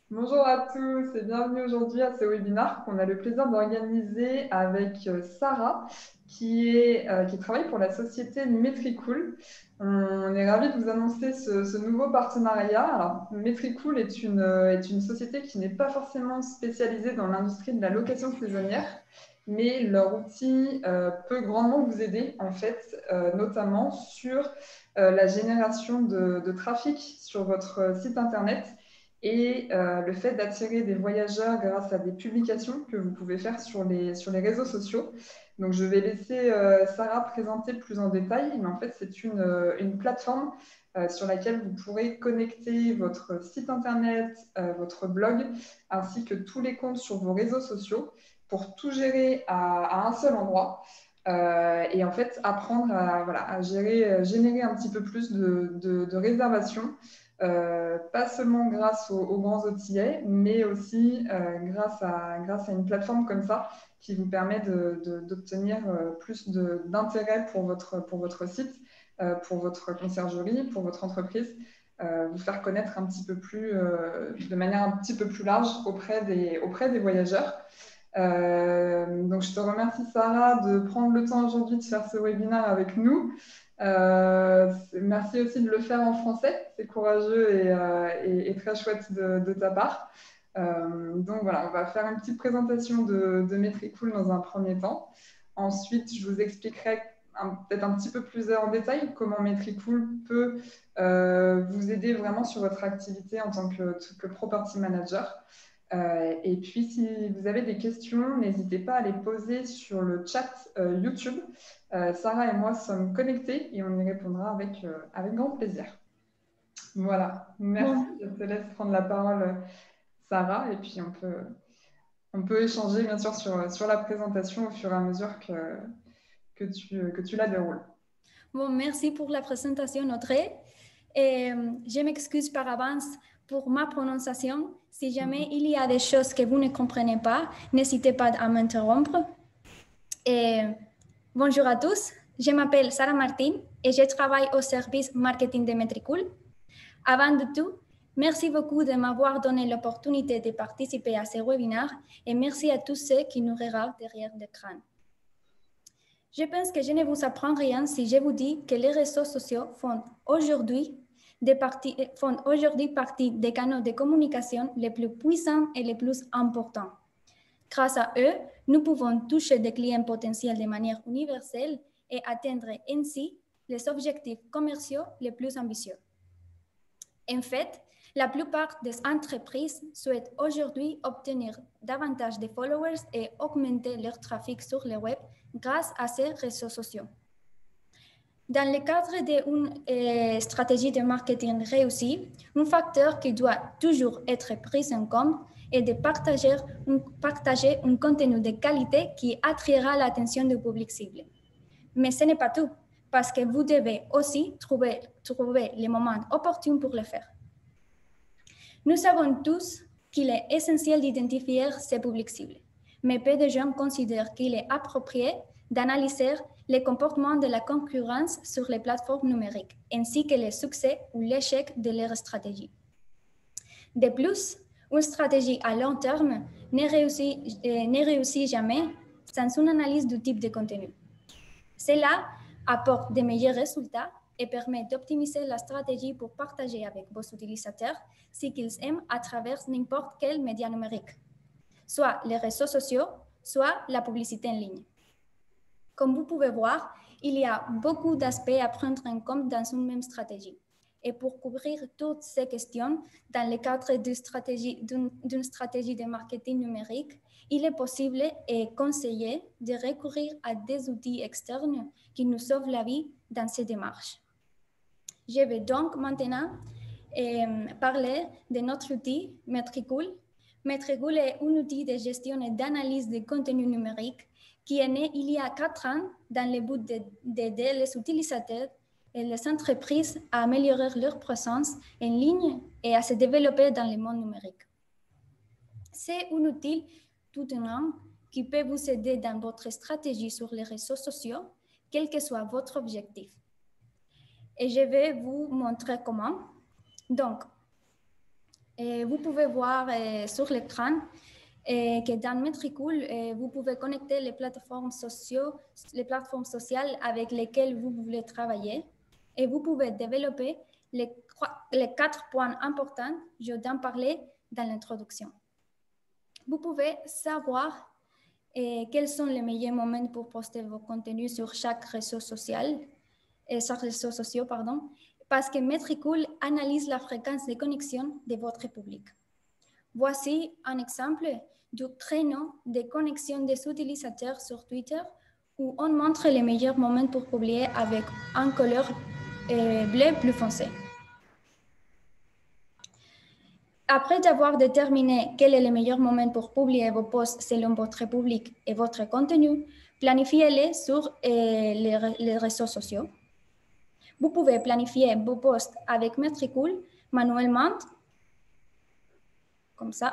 Bonjour à tous et bienvenue aujourd'hui à ce webinaire qu'on a le plaisir d'organiser avec Sarah qui travaille pour la société Metricool. On est ravis de vous annoncer ce nouveau partenariat. Alors, Metricool est une société qui n'est pas forcément spécialisée dans l'industrie de la location saisonnière, mais leur outil peut grandement vous aider en fait, notamment sur la génération de trafic sur votre site internet et le fait d'attirer des voyageurs grâce à des publications que vous pouvez faire sur sur les réseaux sociaux. Donc, je vais laisser Sarah présenter plus en détail, mais en fait, c'est une plateforme sur laquelle vous pourrez connecter votre site internet, votre blog, ainsi que tous les comptes sur vos réseaux sociaux pour tout gérer à un seul endroit. Et en fait, apprendre à gérer, générer un petit peu plus de réservations pas seulement grâce aux grands OTA, mais aussi grâce à une plateforme comme ça qui vous permet d'obtenir plus d'intérêt pour votre site, pour votre conciergerie, pour votre entreprise, vous faire connaître un petit peu plus, de manière un petit peu plus large auprès des voyageurs. Donc, je te remercie, Sarah, de prendre le temps aujourd'hui de faire ce webinaire avec nous. Merci aussi de le faire en français, c'est courageux et très chouette de ta part. Donc voilà, on va faire une petite présentation de Metricool dans un premier temps. Ensuite, je vous expliquerai peut-être un petit peu plus en détail comment Metricool peut vous aider vraiment sur votre activité en tant que property manager. Et puis, si vous avez des questions, n'hésitez pas à les poser sur le chat YouTube. Sarah et moi sommes connectés et on y répondra avec grand plaisir. Voilà, merci. Bon, Je te laisse prendre la parole, Sarah, et puis on peut échanger bien sûr sur la présentation au fur et à mesure que tu la déroules. merci pour la présentation, Audrey. Et je m'excuse par avance pour ma prononciation. Si jamais il y a des choses que vous ne comprenez pas, n'hésitez pas à m'interrompre. Et bonjour à tous, je m'appelle Sarah Martin et je travaille au service marketing de Metricool. Avant de tout, merci beaucoup de m'avoir donné l'opportunité de participer à ce webinaire et merci à tous ceux qui nous regardent derrière l'écran. Je pense que je ne vous apprends rien si je vous dis que les réseaux sociaux font aujourd'hui partie des canaux de communication les plus puissants et les plus importants. Grâce à eux, nous pouvons toucher des clients potentiels de manière universelle et atteindre ainsi les objectifs commerciaux les plus ambitieux. En fait, la plupart des entreprises souhaitent aujourd'hui obtenir davantage de followers et augmenter leur trafic sur le web grâce à ces réseaux sociaux. Dans le cadre d'une stratégie de marketing réussie, un facteur qui doit toujours être pris en compte est de partager un contenu de qualité qui attirera l'attention du public cible. Mais ce n'est pas tout, parce que vous devez aussi trouver les moments opportuns pour le faire. Nous savons tous qu'il est essentiel d'identifier ces publics cibles, mais peu de gens considèrent qu'il est approprié d'analyser les comportements de la concurrence sur les plateformes numériques, ainsi que le succès ou l'échec de leur stratégie. De plus, une stratégie à long terme ne réussit jamais sans une analyse du type de contenu. Cela apporte de meilleurs résultats et permet d'optimiser la stratégie pour partager avec vos utilisateurs ce qu'ils aiment à travers n'importe quel média numérique, soit les réseaux sociaux, soit la publicité en ligne. Comme vous pouvez voir, il y a beaucoup d'aspects à prendre en compte dans une même stratégie. Et pour couvrir toutes ces questions, dans le cadre d'une stratégie de marketing numérique, il est possible et conseillé de recourir à des outils externes qui nous sauvent la vie dans ces démarches. Je vais donc maintenant parler de notre outil Metricool. Metricool est un outil de gestion et d'analyse de contenu numérique qui est né il y a 4 ans dans le but d'aider les utilisateurs et les entreprises à améliorer leur présence en ligne et à se développer dans le monde numérique. C'est un outil tout en un qui peut vous aider dans votre stratégie sur les réseaux sociaux, quel que soit votre objectif. Et je vais vous montrer comment. Donc, Et vous pouvez voir sur l'écran que dans Metricool, vous pouvez connecter les plateformes sociales avec lesquelles vous voulez travailler et vous pouvez développer les 4 points importants, je vais en parler dans l'introduction. Vous pouvez savoir quels sont les meilleurs moments pour poster vos contenus sur chaque réseau social, parce que Metricool analyse la fréquence de connexion de votre public. Voici un exemple du créneau de connexion des utilisateurs sur Twitter où on montre les meilleurs moments pour publier avec un couleur bleu plus foncé. Après avoir déterminé quel est le meilleur moment pour publier vos posts selon votre public et votre contenu, planifiez-les sur les réseaux sociaux. Vous pouvez planifier vos posts avec Metricool manuellement, comme ça.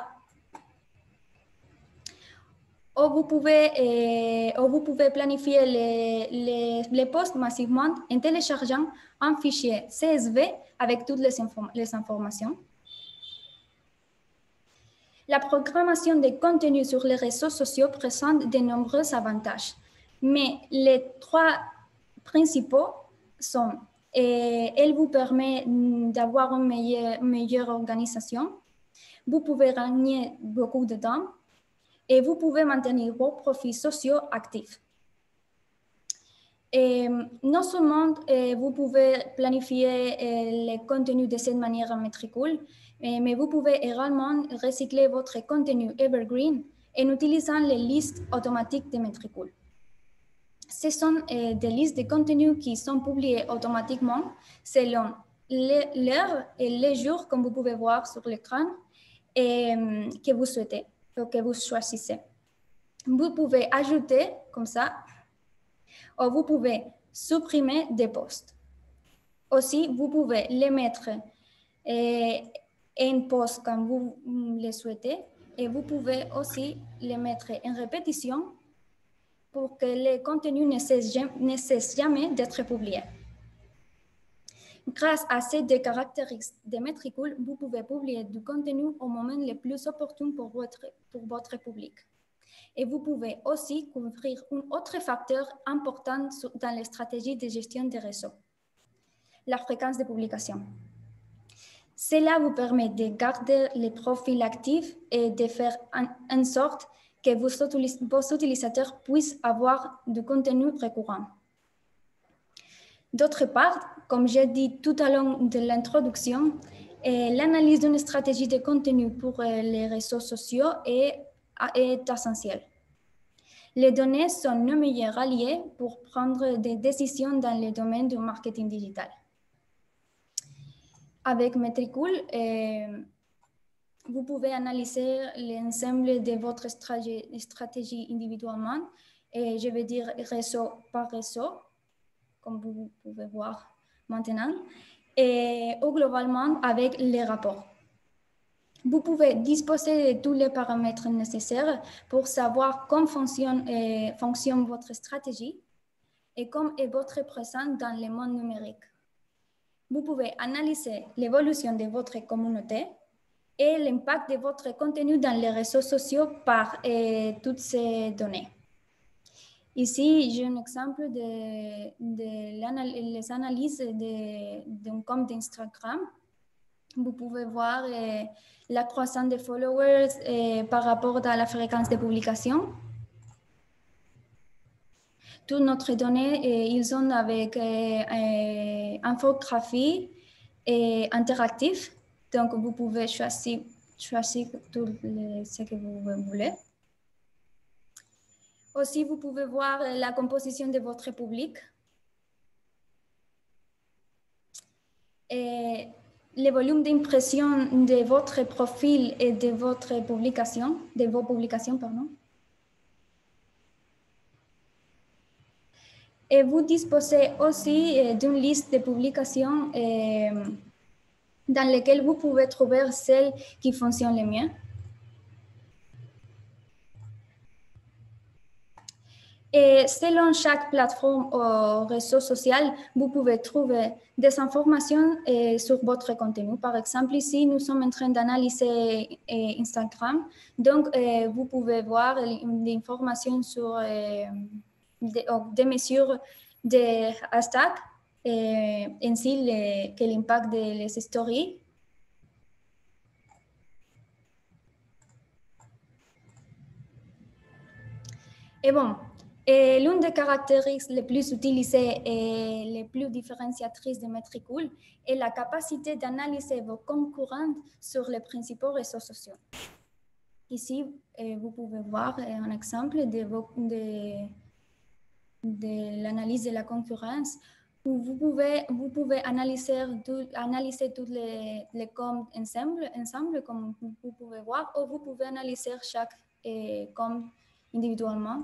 Ou vous pouvez planifier les posts massivement en téléchargeant un fichier CSV avec toutes les informations. La programmation des contenus sur les réseaux sociaux présente de nombreux avantages, mais les 3 principaux sont elle vous permet d'avoir une meilleure organisation, vous pouvez gagner beaucoup de temps et vous pouvez maintenir vos profils sociaux actifs. Et non seulement vous pouvez planifier les contenus de cette manière en Metricool, mais vous pouvez également recycler votre contenu evergreen en utilisant les listes automatiques de Metricool. Ce sont des listes de contenus qui sont publiés automatiquement selon l'heure et les jours, comme vous pouvez voir sur l'écran, que vous souhaitez, que vous choisissez. Vous pouvez ajouter comme ça, ou vous pouvez supprimer des posts. Aussi, vous pouvez les mettre en post comme vous le souhaitez et vous pouvez aussi les mettre en répétition pour que les contenus ne cessent jamais d'être publiés. Grâce à ces 2 caractéristiques de Metricool, vous pouvez publier du contenu au moment le plus opportun pour votre public. Et vous pouvez aussi couvrir un autre facteur important dans les stratégies de gestion des réseaux, la fréquence de publication. Cela vous permet de garder les profils actifs et de faire en sorte que vos utilisateurs puissent avoir du contenu récurrent. D'autre part, comme j'ai dit tout au long de l'introduction, l'analyse d'une stratégie de contenu pour les réseaux sociaux est essentielle. Les données sont nos meilleurs alliés pour prendre des décisions dans le domaine du marketing digital. Avec Metricool, vous pouvez analyser l'ensemble de votre stratégie individuellement, et je vais dire réseau par réseau, comme vous pouvez voir maintenant, ou globalement avec les rapports. Vous pouvez disposer de tous les paramètres nécessaires pour savoir comment fonctionne votre stratégie et comment est votre présence dans le monde numérique. Vous pouvez analyser l'évolution de votre communauté et l'impact de votre contenu dans les réseaux sociaux par toutes ces données. Ici, j'ai un exemple les analyses d'un compte d'Instagram. Vous pouvez voir la croissance des followers par rapport à la fréquence de publication. Toutes nos données, ils sont avec infographie et interactif. Donc, vous pouvez choisir tout ce que vous voulez. Aussi, vous pouvez voir la composition de votre public. Et le volume d'impression de votre profil et de vos publications, pardon. Et vous disposez aussi d'une liste de publications dans lesquelles vous pouvez trouver celles qui fonctionnent le mieux. Et selon chaque plateforme ou réseau social, vous pouvez trouver des informations sur votre contenu. Par exemple, ici, nous sommes en train d'analyser Instagram. Donc, vous pouvez voir des informations sur des mesures de hashtags, ainsi que l'impact des stories. Et bon, l'une des caractéristiques les plus utilisées et les plus différenciatrices de Metricool est la capacité d'analyser vos concurrents sur les principaux réseaux sociaux. Ici, vous pouvez voir un exemple de l'analyse de la concurrence. Vous pouvez analyser tous les comptes ensemble, comme vous pouvez voir, ou vous pouvez analyser chaque compte individuellement.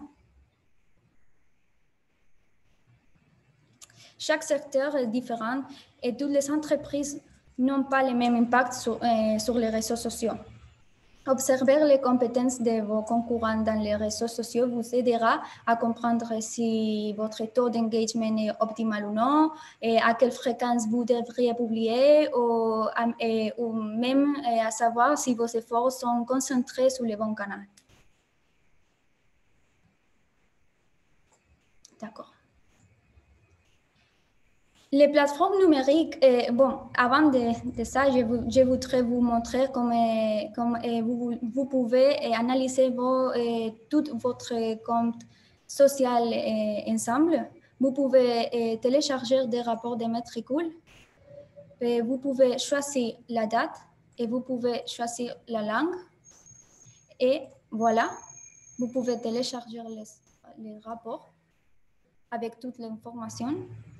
Chaque secteur est différent et toutes les entreprises n'ont pas le même impact sur les réseaux sociaux. Observer les compétences de vos concurrents dans les réseaux sociaux vous aidera à comprendre si votre taux d'engagement est optimal ou non, et à quelle fréquence vous devriez publier, ou même à savoir si vos efforts sont concentrés sur le bon canal. D'accord. Les plateformes numériques, avant de ça, je voudrais vous montrer comment vous pouvez analyser tout votre compte social ensemble. Vous pouvez télécharger des rapports de Metricool. Vous pouvez choisir la date et vous pouvez choisir la langue. Et voilà, vous pouvez télécharger les rapports avec toute l'information.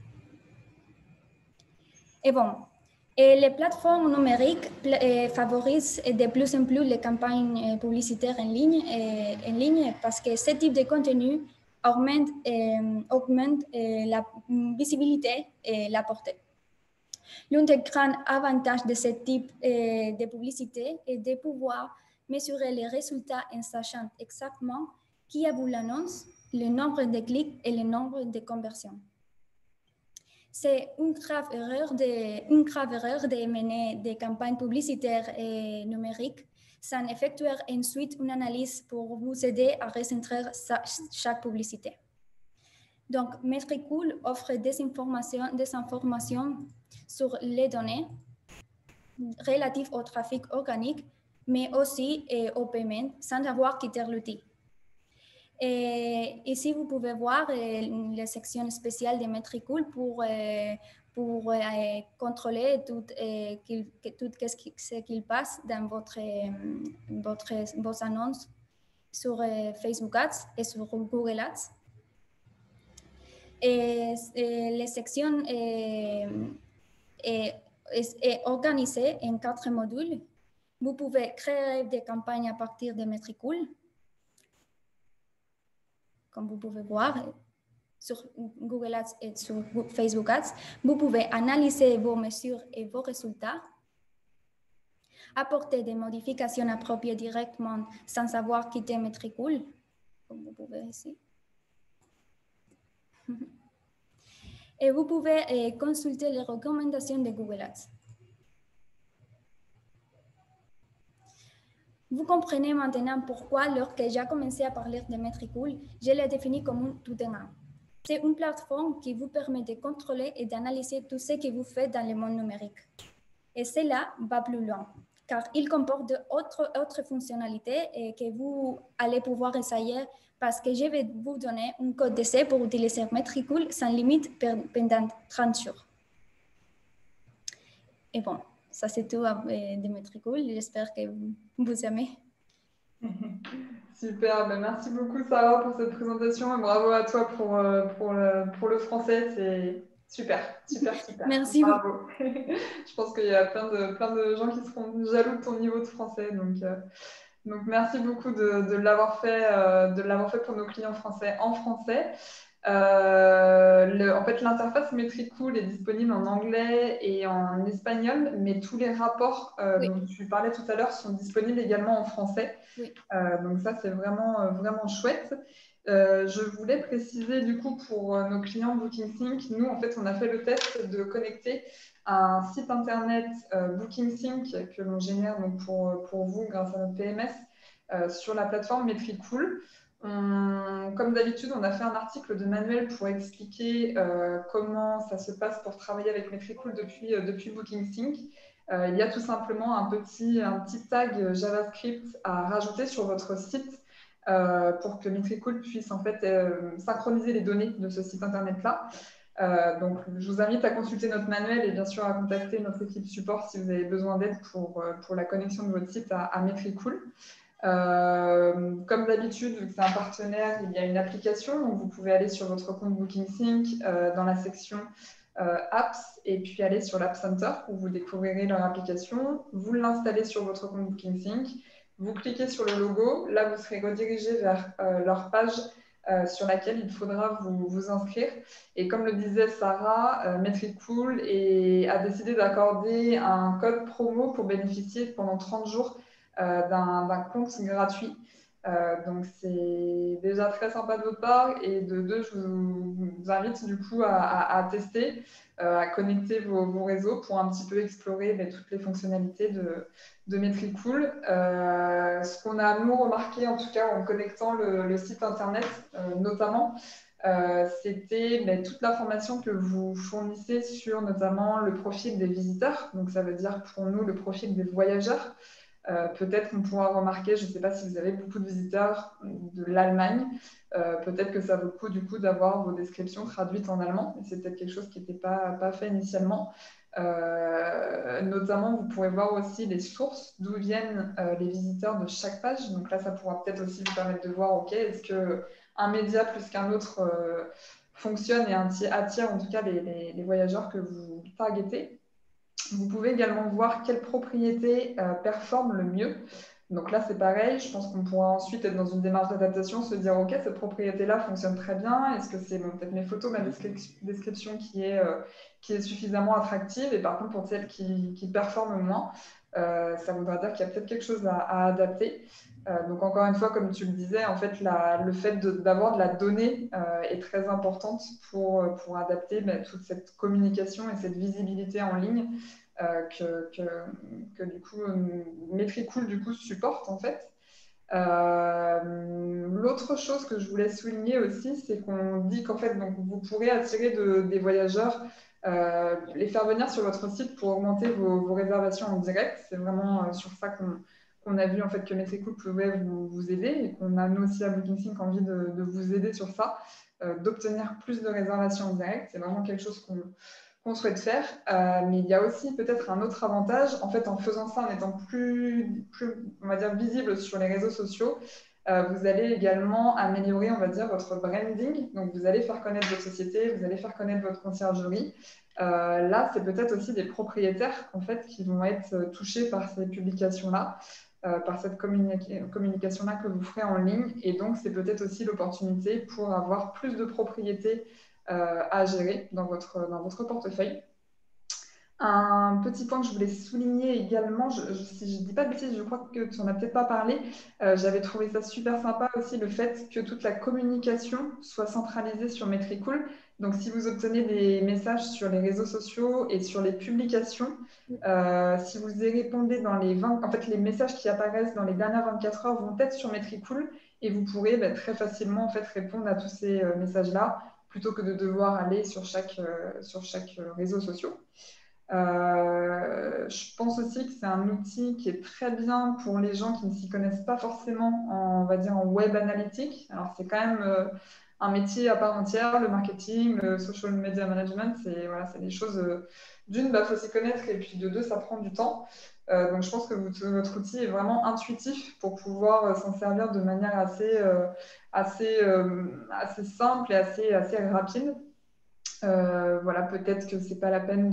Et bon, les plateformes numériques favorisent de plus en plus les campagnes publicitaires en ligne parce que ce type de contenu augmente la visibilité et la portée. L'un des grands avantages de ce type de publicité est de pouvoir mesurer les résultats en sachant exactement qui a vu l'annonce, le nombre de clics et le nombre de conversions. C'est une grave erreur de mener des campagnes publicitaires et numériques sans effectuer ensuite une analyse pour vous aider à recentrer chaque publicité. Donc, Metricool offre des informations sur les données relatives au trafic organique, mais aussi au paiement, sans avoir quitté l'outil. Et ici, vous pouvez voir les sections spéciales de Metricool pour contrôler tout ce qu'il passe dans vos annonces sur Facebook Ads et sur Google Ads. Et les sections est organisée en 4 modules. Vous pouvez créer des campagnes à partir de Metricool. Comme vous pouvez voir sur Google Ads et sur Facebook Ads, vous pouvez analyser vos mesures et vos résultats, apporter des modifications appropriées directement sans avoir quitté Metricool, comme vous pouvez ici. Et vous pouvez consulter les recommandations de Google Ads. Vous comprenez maintenant pourquoi, lorsque j'ai commencé à parler de Metricool, je l'ai défini comme un tout en un. C'est une plateforme qui vous permet de contrôler et d'analyser tout ce que vous faites dans le monde numérique. Et cela va plus loin, car il comporte d'autres fonctionnalités et que vous allez pouvoir essayer parce que je vais vous donner un code d'essai pour utiliser Metricool sans limite pendant 30 jours. Et bon, ça c'est tout de Metricool. J'espère que vous aimez. Super, ben merci beaucoup Sarah pour cette présentation et bravo à toi pour le français, c'est super. Merci beaucoup. Bravo. Je pense qu'il y a plein de gens qui seront jaloux de ton niveau de français, donc merci beaucoup de l'avoir fait pour nos clients français en français. En fait, l'interface Metricool est disponible en anglais et en espagnol, mais tous les rapports Oui, dont tu parlais tout à l'heure sont disponibles également en français. oui. Donc ça, c'est vraiment, vraiment chouette. Je voulais préciser du coup pour nos clients BookingSync, nous en fait on a fait le test de connecter un site internet BookingSync que l'on génère donc pour vous grâce à notre PMS sur la plateforme Metricool. Comme d'habitude, on a fait un article de manuel pour expliquer comment ça se passe pour travailler avec Metricool depuis BookingSync. Il y a tout simplement un petit tag JavaScript à rajouter sur votre site pour que Metricool puisse en fait synchroniser les données de ce site internet-là. Donc, je vous invite à consulter notre manuel et bien sûr à contacter notre équipe support si vous avez besoin d'aide pour la connexion de votre site à Metricool. Comme d'habitude, vu que c'est un partenaire, il y a une application. Donc vous pouvez aller sur votre compte BookingSync dans la section Apps et puis aller sur l'App Center où vous découvrirez leur application. Vous l'installez sur votre compte BookingSync. Vous cliquez sur le logo. Là, vous serez redirigé vers leur page sur laquelle il faudra vous inscrire. Et comme le disait Sarah, Metricool a décidé d'accorder un code promo pour bénéficier pendant 30 jours d'un compte gratuit. Donc c'est déjà très sympa de votre part et de deux, je vous invite du coup à tester, à connecter vos réseaux pour un petit peu explorer toutes les fonctionnalités de Metricool. Ce qu'on a nous remarqué en tout cas en connectant le site internet notamment, c'était toute l'information que vous fournissez sur notamment le profil des visiteurs. Donc ça veut dire pour nous le profil des voyageurs. Peut-être qu'on pourra remarquer, je ne sais pas si vous avez beaucoup de visiteurs de l'Allemagne, peut-être que ça vaut le coup du coup d'avoir vos descriptions traduites en allemand, et c'est peut-être quelque chose qui n'était pas fait initialement. Notamment, vous pourrez voir aussi les sources d'où viennent les visiteurs de chaque page. Donc là, ça pourra peut-être aussi vous permettre de voir, ok, est-ce qu'un média plus qu'un autre fonctionne et attire en tout cas les voyageurs que vous targetez. Vous pouvez également voir quelle propriété performe le mieux. Donc là, c'est pareil. Je pense qu'on pourra ensuite être dans une démarche d'adaptation, se dire, OK, cette propriété-là fonctionne très bien. Est-ce que c'est peut-être mes photos, ma description qui est suffisamment attractive? Et par contre, pour celle qui performe moins, ça voudra dire qu'il y a peut-être quelque chose à adapter. Donc encore une fois, comme tu le disais, en fait, le fait d'avoir de la donnée est très importante pour adapter toute cette communication et cette visibilité en ligne que du coup Metricool du coup supporte en fait. L'autre chose que je voulais souligner aussi, c'est qu'on dit qu'en fait donc, vous pourrez attirer des voyageurs, les faire venir sur votre site pour augmenter vos réservations en direct. C'est vraiment sur ça qu'on a vu en fait que Metricool pouvait vous aider et qu'on a nous aussi à BookingSync envie de vous aider sur ça, d'obtenir plus de réservations en direct. C'est vraiment quelque chose qu'on souhaite faire. Mais il y a aussi peut-être un autre avantage. En fait, en faisant ça, en étant plus on va dire, visible sur les réseaux sociaux, vous allez également améliorer, on va dire, votre branding. Donc, vous allez faire connaître votre société, vous allez faire connaître votre conciergerie. Là, c'est peut-être aussi des propriétaires, en fait, qui vont être touchés par ces publications-là. Par cette communication-là que vous ferez en ligne. Et donc, c'est peut-être aussi l'opportunité pour avoir plus de propriétés à gérer dans votre portefeuille. Un petit point que je voulais souligner également, si je ne dis pas de bêtises, je crois que tu n'en as peut-être pas parlé, j'avais trouvé ça super sympa aussi, le fait que toute la communication soit centralisée sur Metricool. Donc si vous obtenez des messages sur les réseaux sociaux et sur les publications, si vous y répondez dans en fait les messages qui apparaissent dans les dernières 24 heures vont être sur Metricool et vous pourrez très facilement en fait, répondre à tous ces messages-là plutôt que de devoir aller sur chaque réseau social. Je pense aussi que c'est un outil qui est très bien pour les gens qui ne s'y connaissent pas forcément on va dire, en web analytique. Alors, c'est quand même un métier à part entière, le marketing, le social media management, c'est des choses, d'une, il faut s'y connaître, et puis de deux, ça prend du temps. Donc, je pense que votre outil est vraiment intuitif pour pouvoir s'en servir de manière assez simple et assez rapide. Voilà, peut-être que c'est pas la peine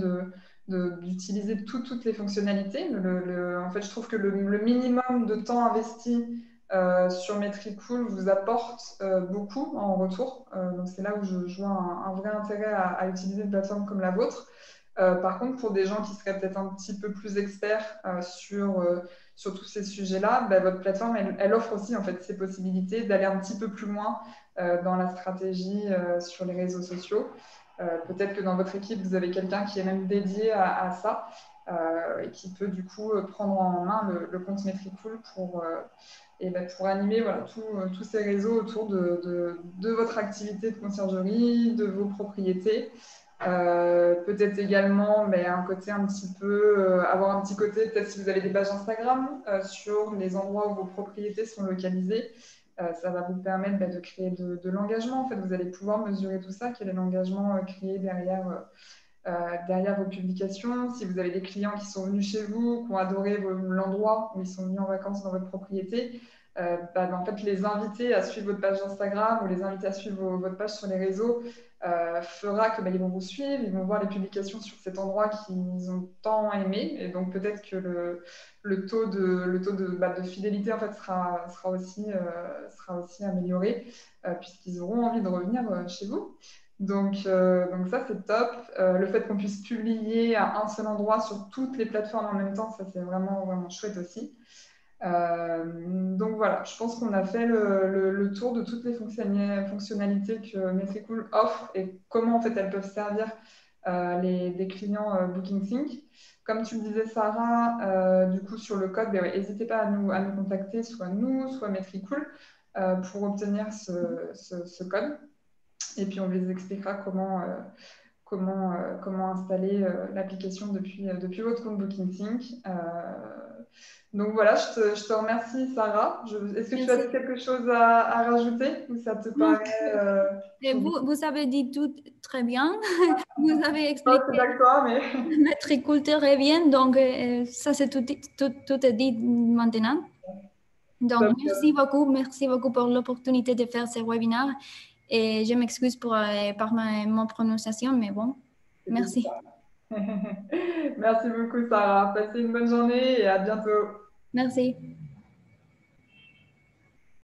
d'utiliser toutes les fonctionnalités. En fait, je trouve que le minimum de temps investi sur Metricool vous apporte beaucoup en retour. Donc c'est là où je vois un vrai intérêt à utiliser une plateforme comme la vôtre. Par contre, pour des gens qui seraient peut-être un petit peu plus experts sur tous ces sujets-là, bah, votre plateforme, elle offre aussi en fait ces possibilités d'aller un petit peu plus loin dans la stratégie sur les réseaux sociaux. Peut-être que dans votre équipe, vous avez quelqu'un qui est même dédié à ça et qui peut du coup prendre en main le compte Metricool pour animer voilà, tous ces réseaux autour de votre activité de conciergerie, de vos propriétés. Peut-être également un côté un petit peu, avoir un petit côté, peut-être si vous avez des pages Instagram sur les endroits où vos propriétés sont localisées, ça va vous permettre de créer de l'engagement. En fait, vous allez pouvoir mesurer tout ça, quel est l'engagement créé derrière vos publications. Si vous avez des clients qui sont venus chez vous, qui ont adoré l'endroit où ils sont venus en vacances dans votre propriété, en fait, les inviter à suivre votre page Instagram ou les inviter à suivre votre page sur les réseaux fera que ils vont vous suivre, ils vont voir les publications sur cet endroit qu'ils ont tant aimé, et donc peut-être que le taux de fidélité en fait sera aussi amélioré puisqu'ils auront envie de revenir chez vous. Donc ça, c'est top. Le fait qu'on puisse publier à un seul endroit sur toutes les plateformes en même temps, ça, c'est vraiment, vraiment chouette aussi. Donc voilà, je pense qu'on a fait le tour de toutes les fonctionnalités que Metricool offre et comment en fait elles peuvent servir des clients BookingSync. Comme tu le disais, Sarah, du coup sur le code, n'hésitez pas à nous contacter, soit nous, soit Metricool, pour obtenir ce code. Et puis on les expliquera comment installer l'application depuis votre compte BookingSync. Donc voilà, je te remercie, Sarah. Est-ce que tu as Merci. quelque chose à rajouter ou ça te paraît Vous avez dit tout très bien. Vous avez pas expliqué assez d'accord, mais Metricool très bien. Donc, ça, c'est tout est dit maintenant. Donc, top, merci beaucoup pour l'opportunité de faire ce webinaire. Et je m'excuse par ma prononciation, mais bon, merci. Merci beaucoup, Sarah. Passez une bonne journée et à bientôt. Merci.